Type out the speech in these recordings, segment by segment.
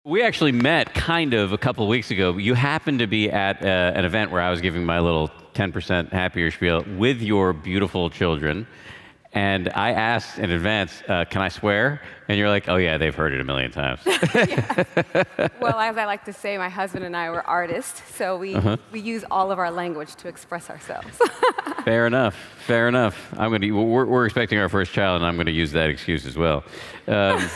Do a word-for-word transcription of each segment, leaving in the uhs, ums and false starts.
We actually met kind of a couple of weeks ago. You happened to be at uh, an event where I was giving my little ten percent happier spiel with your beautiful children. And I asked in advance, uh, can I swear? And you're like, oh yeah, they've heard it a million times. Yeah. Well, as I like to say, my husband and I were artists, so we, uh-huh. we use all of our language to express ourselves. Fair enough, fair enough. I'm gonna, we're, we're expecting our first child, and I'm going to use that excuse as well. Um,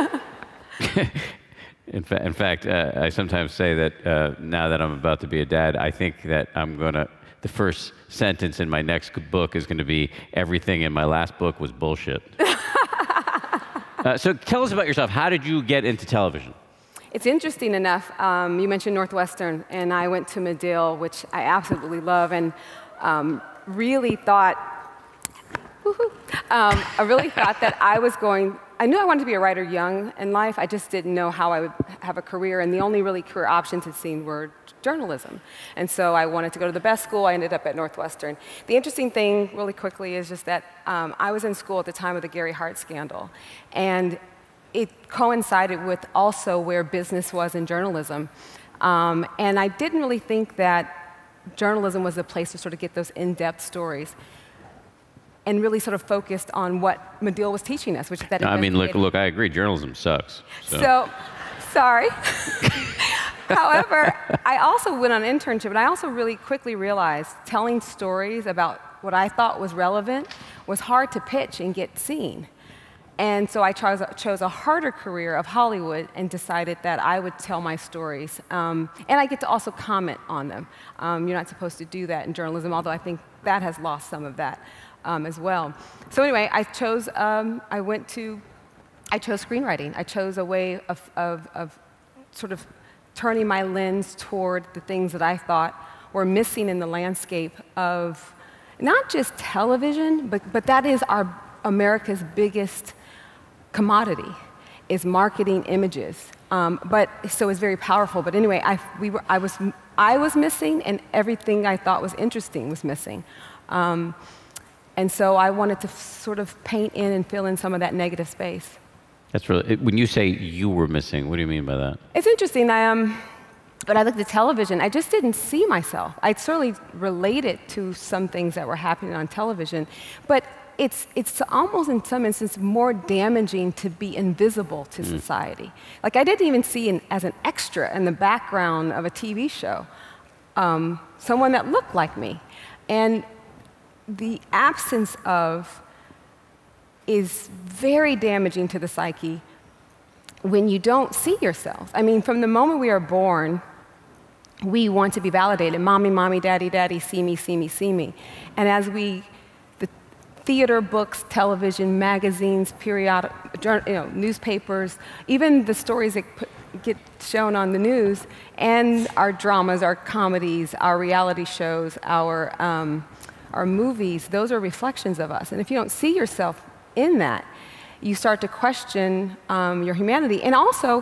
In, fa in fact, uh, I sometimes say that uh, now that I'm about to be a dad, I think that I'm going to, the first sentence in my next book is going to be, everything in my last book was bullshit. uh, so tell us about yourself. How did you get into television? It's interesting enough. Um, you mentioned Northwestern, and I went to Medill, which I absolutely love, and um, really thought, woohoo, um, I really thought that I was going, I knew I wanted to be a writer young in life. I just didn't know how I would have a career, and the only really career options it seemed were journalism. And so I wanted to go to the best school. I ended up at Northwestern. The interesting thing, really quickly, is just that um, I was in school at the time of the Gary Hart scandal, and it coincided with also where business was in journalism. Um, and I didn't really think that journalism was a place to sort of get those in-depth stories, and really sort of focused on what Medill was teaching us, which is that. No, I mean, look, look, I agree. Journalism sucks. So, so sorry. However, I also went on an internship, and I also really quickly realized telling stories about what I thought was relevant was hard to pitch and get seen. And so I chose, chose a harder career of Hollywood and decided that I would tell my stories. Um, and I get to also comment on them. Um, you're not supposed to do that in journalism, although I think that has lost some of that. Um, as well. So anyway, I chose, um, I went to, I chose screenwriting. I chose a way of, of, of sort of turning my lens toward the things that I thought were missing in the landscape of not just television, but, but that is our, America's biggest commodity, is marketing images. Um, but, so it's very powerful. But anyway, I, we were, I, was, I was missing, and everything I thought was interesting was missing. Um, And so I wanted to sort of paint in and fill in some of that negative space. That's really, when you say you were missing, what do you mean by that? It's interesting. I, um, but I looked at television. I just didn't see myself. I certainly related to some things that were happening on television. But it's, it's almost, in some instances, more damaging to be invisible to mm. society. Like, I didn't even see an, as an extra in the background of a T V show um, someone that looked like me. And the absence of is very damaging to the psyche when you don't see yourself. I mean, from the moment we are born, we want to be validated. Mommy, mommy, daddy, daddy, see me, see me, see me. And as we, the theater, books, television, magazines, periodic, you know, newspapers, even the stories that put, get shown on the news, and our dramas, our comedies, our reality shows, our um, our movies, those are reflections of us. And if you don't see yourself in that, you start to question um, your humanity. And also,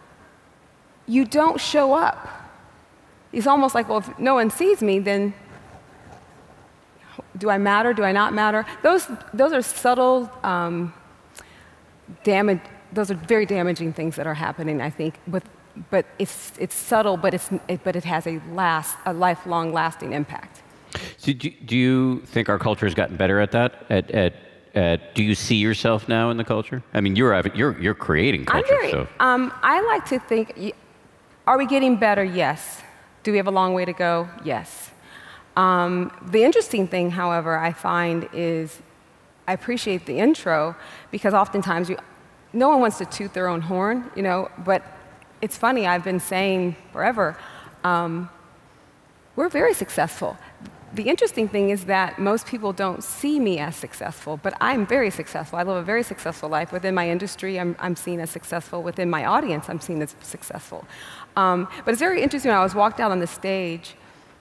you don't show up. It's almost like, well, if no one sees me, then do I matter? Do I not matter? Those, those are subtle um, damage. Those are very damaging things that are happening, I think. With, but it's, it's subtle, but, it's, it, but it has a, last, a lifelong lasting impact. So do, do you think our culture has gotten better at that? At, at, at, do you see yourself now in the culture? I mean, you're, you're, you're creating culture. I'm very, so. um, I like to think, are we getting better? Yes. Do we have a long way to go? Yes. Um, the interesting thing, however, I find is I appreciate the intro, because oftentimes you, no one wants to toot their own horn, you know, but it's funny, I've been saying forever, um, we're very successful. The interesting thing is that most people don't see me as successful, but I'm very successful. I live a very successful life. Within my industry, I'm, I'm seen as successful. Within my audience, I'm seen as successful. Um, but it's very interesting, when I was walked out on the stage,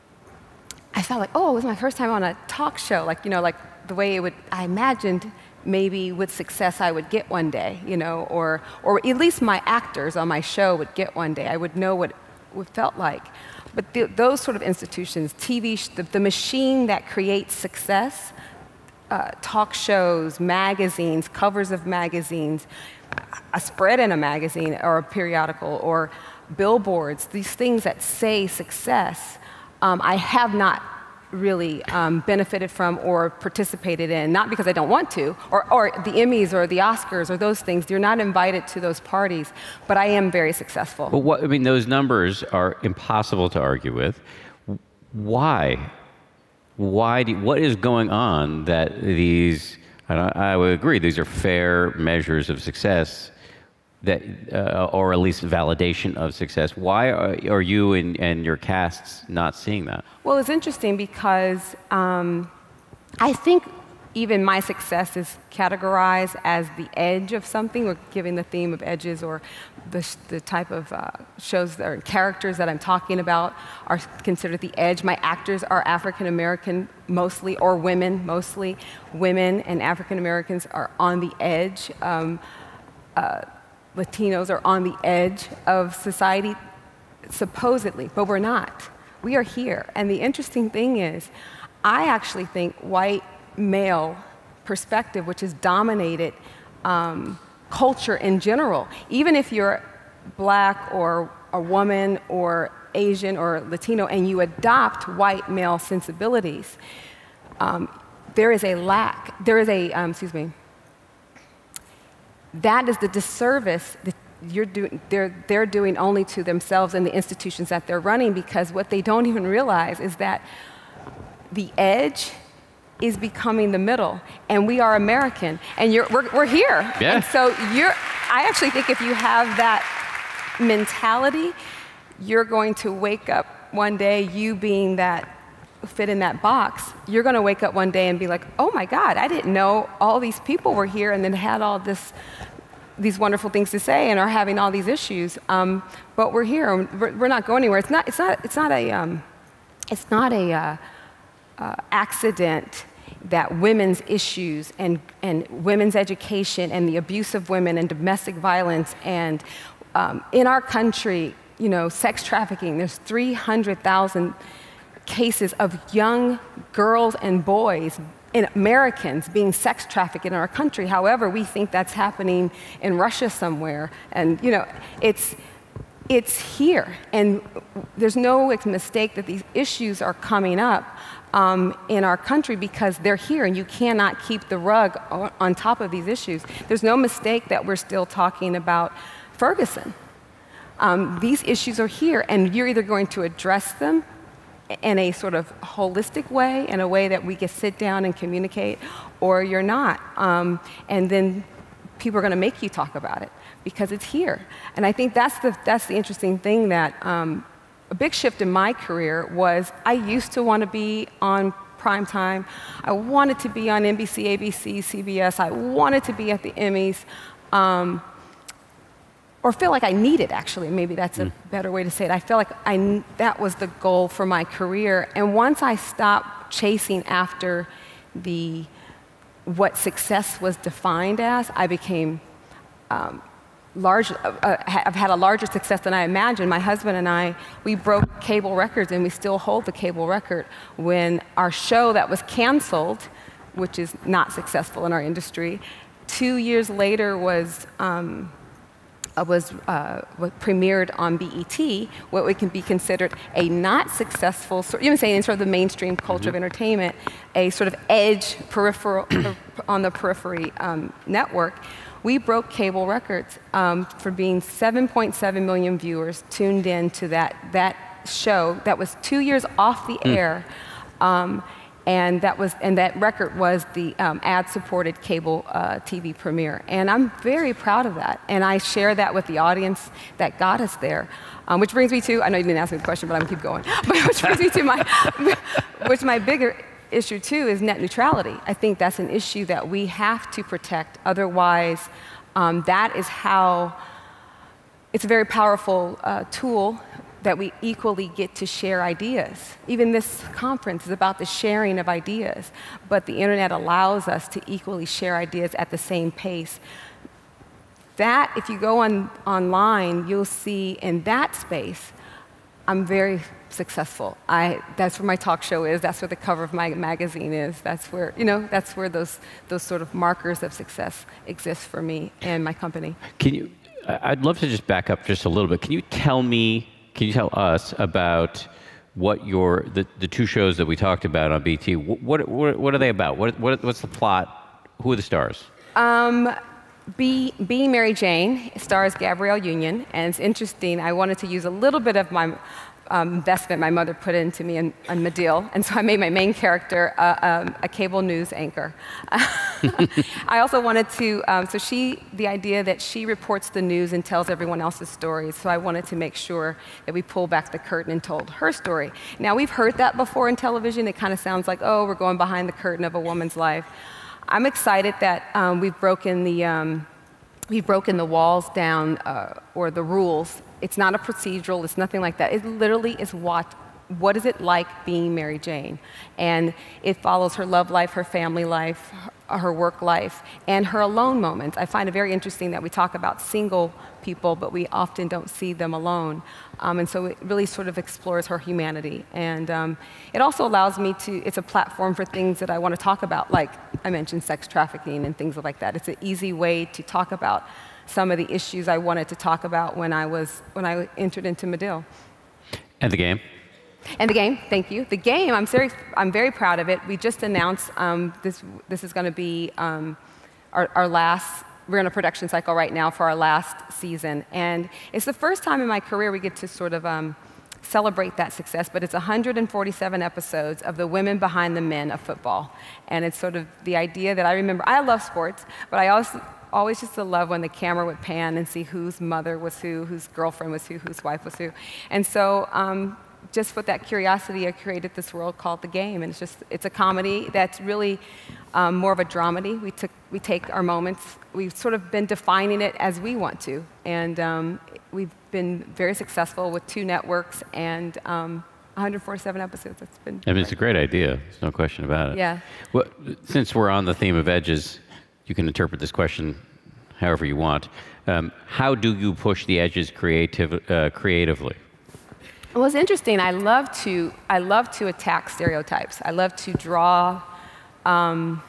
I felt like, oh, it was my first time on a talk show, like, you know, like the way it would, I imagined maybe with success I would get one day, you know, or, or at least my actors on my show would get one day. I would know what it felt like. But the, those sort of institutions, T V, the, the machine that creates success, uh, talk shows, magazines, covers of magazines, a spread in a magazine or a periodical or billboards, these things that say success, um, I have not really um, benefited from or participated in, not because I don't want to, or, or the Emmys or the Oscars or those things. You're not invited to those parties, but I am very successful. But what, I mean, those numbers are impossible to argue with. Why? Why do, what is going on that these, I, I would agree, these are fair measures of success, that, uh, or at least validation of success. Why are, are you and, and your casts not seeing that? Well, it's interesting because um, I think even my success is categorized as the edge of something, or giving the theme of edges, or the, the type of uh, shows or characters that I'm talking about are considered the edge. My actors are African American mostly, or women mostly. Women and African Americans are on the edge. Um, uh, Latinos are on the edge of society, supposedly, but we're not. We are here. And the interesting thing is, I actually think white male perspective, which has dominated um, culture in general, even if you're black or a woman or Asian or Latino and you adopt white male sensibilities, um, there is a lack, there is a, um, excuse me, that is the disservice that you're doing, they're, they're doing only to themselves and the institutions that they're running, because what they don't even realize is that the edge is becoming the middle, and we are American, and you're, we're, we're here. Yeah. And so you're, I actually think if you have that mentality, you're going to wake up one day, you being that, fit in that box, you're going to wake up one day and be like, oh my God, I didn't know all these people were here and then had all this, these wonderful things to say and are having all these issues. Um, but we're here. We're, we're not going anywhere. It's not. It's not. It's not a. Um, it's not a uh, uh, accident that women's issues and and women's education and the abuse of women and domestic violence and um, in our country, you know, sex trafficking. There's three hundred thousand cases of young girls and boys, and Americans, being sex trafficked in our country. However, we think that's happening in Russia somewhere. And, you know, it's, it's here. And there's no mistake that these issues are coming up um, in our country because they're here, and you cannot keep the rug on, on top of these issues. There's no mistake that we're still talking about Ferguson. Um, these issues are here, and you're either going to address them in a sort of holistic way, in a way that we can sit down and communicate, or you're not. Um, and then people are going to make you talk about it because it's here. And I think that's the, that's the interesting thing, that um, a big shift in my career was I used to want to be on prime time. I wanted to be on N B C, A B C, C B S. I wanted to be at the Emmys. Um, or feel like I needed, actually, maybe that's a better way to say it. I felt like I, that was the goal for my career. And once I stopped chasing after the, what success was defined as, I became um, large, uh, I've had a larger success than I imagined. My husband and I, we broke cable records, and we still hold the cable record when our show that was canceled, which is not successful in our industry, two years later was, um, was, uh, was premiered on B E T, what we can be considered a not successful, even saying in sort of the mainstream culture mm-hmm. of entertainment, a sort of edge peripheral on the periphery um, network. We broke cable records um, for being seven point seven million viewers tuned in to that, that show that was two years off the mm. air. Um, And that, was, and that record was the um, ad-supported cable uh, T V premiere. And I'm very proud of that. And I share that with the audience that got us there. Um, which brings me to, I know you didn't ask me the question, but I'm going to keep going. But which brings me to my, which my bigger issue, too, is net neutrality. I think that's an issue that we have to protect. Otherwise, um, that is how, it's a very powerful uh, tool that we equally get to share ideas. Even this conference is about the sharing of ideas, but the internet allows us to equally share ideas at the same pace. That, if you go on online, you'll see in that space, I'm very successful. I, that's where my talk show is. That's where the cover of my magazine is. That's where, you know, that's where those, those sort of markers of success exist for me and my company. Can you, I'd love to just back up just a little bit. Can you tell me, can you tell us about what your, the, the two shows that we talked about on B T, what, what, what are they about? What, what, what's the plot? Who are the stars? Um, Be, Being Mary Jane stars Gabrielle Union, and it's interesting. I wanted to use a little bit of my um, investment my mother put into me in, in Medill, and so I made my main character uh, um, a cable news anchor. I also wanted to, um, so she, the idea that she reports the news and tells everyone else's stories, so I wanted to make sure that we pull back the curtain and told her story. Now, we've heard that before in television. It kind of sounds like, oh, we're going behind the curtain of a woman's life. I'm excited that um, we've broken the um, we've broken the walls down uh, or the rules. It's not a procedural. It's nothing like that. It literally is what what is it like being Mary Jane, and it follows her love life, her family life, her, her work life, and her alone moments. I find it very interesting that we talk about single people, but we often don't see them alone. Um, and so it really sort of explores her humanity. And um, it also allows me to, it's a platform for things that I want to talk about, like I mentioned sex trafficking and things like that. It's an easy way to talk about some of the issues I wanted to talk about when I was, when I entered into Medill. And the game? And the game, thank you. The game, I'm very, I'm very proud of it. We just announced um, this, this is going to be um, our, our last, we're in a production cycle right now for our last season. And it's the first time in my career we get to sort of um, celebrate that success, but it's one hundred forty-seven episodes of the women behind the men of football. And it's sort of the idea that I remember, I love sports, but I also, always used to love when the camera would pan and see whose mother was who, whose girlfriend was who, whose wife was who. And so um, just with that curiosity, I created this world called The Game. And it's just, it's a comedy that's really um, more of a dramedy. We, took, we take our moments, we've sort of been defining it as we want to. And um, we've been very successful with two networks and um, one hundred forty-seven episodes. It's been I mean, it's a great idea. There's no question about it. Yeah. Well, since we're on the theme of edges, you can interpret this question however you want. Um, how do you push the edges creativ uh, creatively? Well, it's interesting. I love to, I love to attack stereotypes. I love to draw um,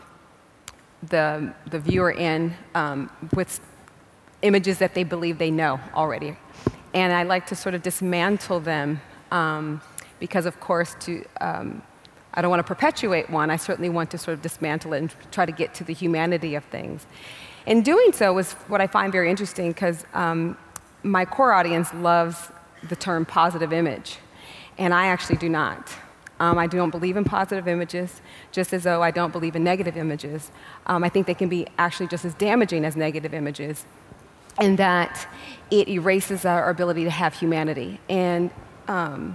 the, the viewer in um, with images that they believe they know already. And I like to sort of dismantle them um, because, of course, to, um, I don't want to perpetuate one. I certainly want to sort of dismantle it and try to get to the humanity of things. In doing so was what I find very interesting because um, my core audience loves the term positive image, and I actually do not. Um, I don't believe in positive images, just as though I don't believe in negative images. Um, I think they can be actually just as damaging as negative images, in that it erases our ability to have humanity. And um,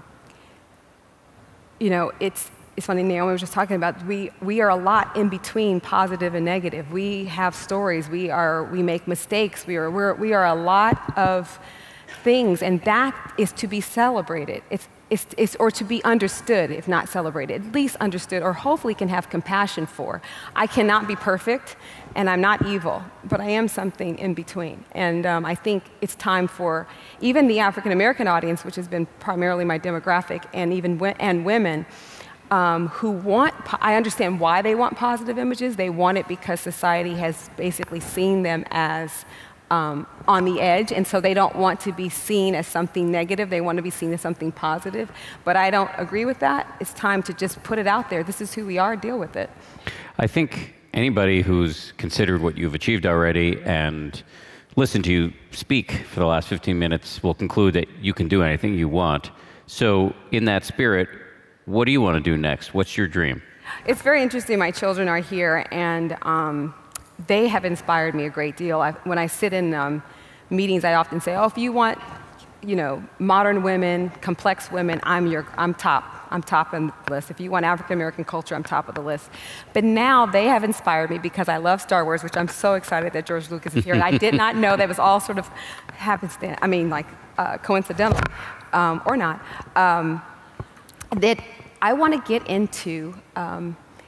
you know, it's it's funny. Naomi was just talking about we we are a lot in between positive and negative. We have stories. We are we make mistakes. We are we're, we are a lot of things, and that is to be celebrated. It's, it's, it's, or to be understood, if not celebrated, at least understood, or hopefully can have compassion for. I cannot be perfect, and I'm not evil, but I am something in between. And um, I think it's time for even the African American audience, which has been primarily my demographic, and even and women, um, who want, I understand why they want positive images. They want it because society has basically seen them as Um, on the edge, and so they don't want to be seen as something negative. They want to be seen as something positive. But I don't agree with that. It's time to just put it out there. This is who we are. Deal with it. I think anybody who's considered what you've achieved already and listened to you speak for the last fifteen minutes will conclude that you can do anything you want. So in that spirit, what do you want to do next? What's your dream? It's very interesting. My children are here, and um, they have inspired me a great deal. I, when I sit in um, meetings, I often say, oh, if you want, you know, modern women, complex women, I'm, your, I'm top. I'm top on the list. If you want African-American culture, I'm top of the list. But now they have inspired me because I love Star Wars, which I'm so excited that George Lucas is here. And I did not know that was all sort of happenstance, I mean, like, uh, coincidental, um, or not. Um, that I want to get into um,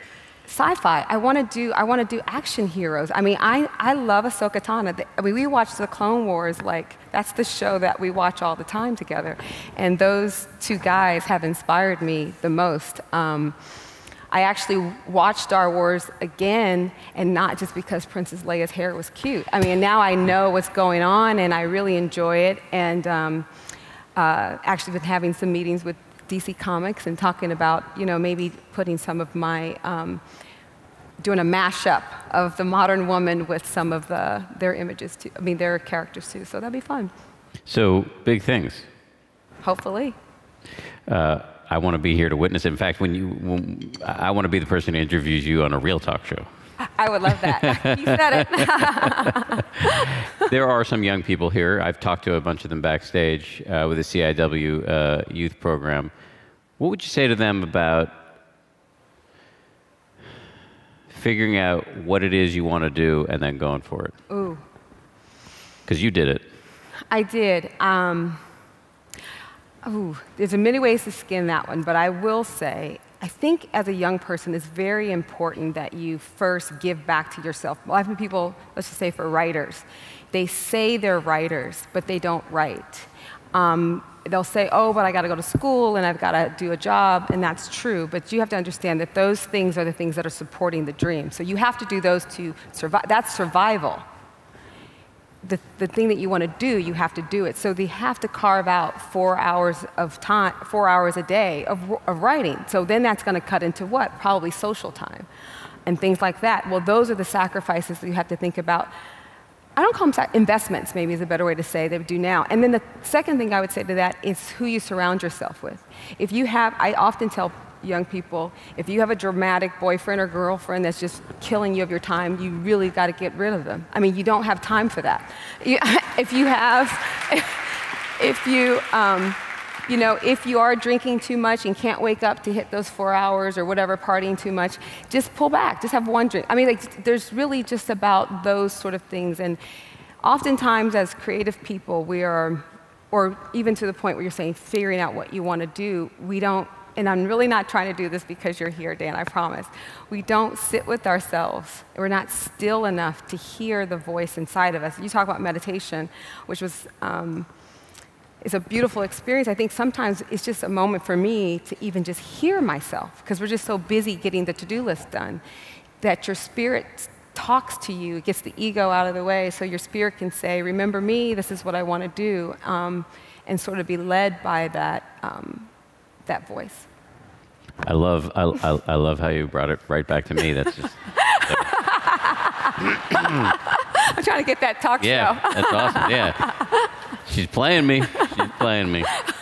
sci-fi. I want to do. I want to do action heroes. I mean, I I love Ahsoka Tano. I mean, we watch the Clone Wars. Like that's the show that we watch all the time together, and those two guys have inspired me the most. Um, I actually watched Star Wars again, and not just because Princess Leia's hair was cute. I mean, now I know what's going on, and I really enjoy it. And um, uh, actually, been having some meetings with D C Comics and talking about, you know, maybe putting some of my, um, doing a mashup of the modern woman with some of the, their images too, I mean, their characters too, so that'd be fun. So, big things. Hopefully. Uh, I want to be here to witness it. In fact, when you, when, I want to be the person who interviews you on a real talk show. I would love that. You said it. There are some young people here. I've talked to a bunch of them backstage uh, with the C I W uh, youth program. What would you say to them about figuring out what it is you want to do and then going for it? Ooh. Because you did it. I did. Um, ooh, there's many ways to skin that one, but I will say, I think as a young person, it's very important that you first give back to yourself. A lot of people, let's just say for writers, they say they're writers, but they don't write. Um, they'll say, oh, but I got to go to school and I've got to do a job, and that's true. But you have to understand that those things are the things that are supporting the dream. So you have to do those to survive. That's survival. The, the thing that you want to do, you have to do it. So they have to carve out four hours of time, four hours a day of, of writing. So then that's going to cut into what? Probably social time and things like that. Well, those are the sacrifices that you have to think about. I don't call them investments, maybe is a better way to say, they do now. And then the second thing I would say to that is who you surround yourself with. If you have, I often tell young people, if you have a dramatic boyfriend or girlfriend that's just killing you of your time, you really got to get rid of them. I mean, you don't have time for that. You, if you have, if you, um, you know, if you are drinking too much and can't wake up to hit those four hours or whatever, partying too much, just pull back, just have one drink. I mean, like, there's really just about those sort of things. And oftentimes as creative people, we are, or even to the point where you're saying figuring out what you want to do, we don't, and I'm really not trying to do this because you're here, Dan, I promise. We don't sit with ourselves. We're not still enough to hear the voice inside of us. You talk about meditation, which was, um, it's a beautiful experience. I think sometimes it's just a moment for me to even just hear myself, because we're just so busy getting the to-do list done, that your spirit talks to you, gets the ego out of the way, so your spirit can say, remember me, this is what I want to do, um, and sort of be led by that, um, that voice. I love, I, I, I love how you brought it right back to me. That's just. I'm trying to get that talk yeah, show. that's awesome. Yeah, she's playing me. She's playing me.